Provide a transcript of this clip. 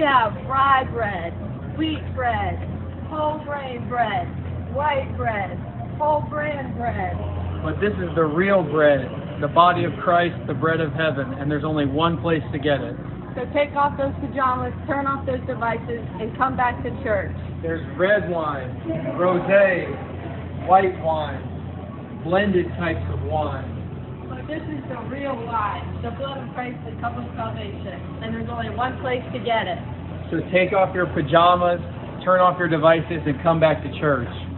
We have rye bread, wheat bread, whole grain bread, white bread, whole grain bread. But this is the real bread, the body of Christ, the bread of heaven, and there's only one place to get it. So take off those pajamas, turn off those devices, and come back to church. There's red wine, rosé, white wine, blended types of wine. But this is the real wine, the blood of Christ, the cup of salvation, and there's only one place to get it. So take off your pajamas, turn off your devices, and come back to church.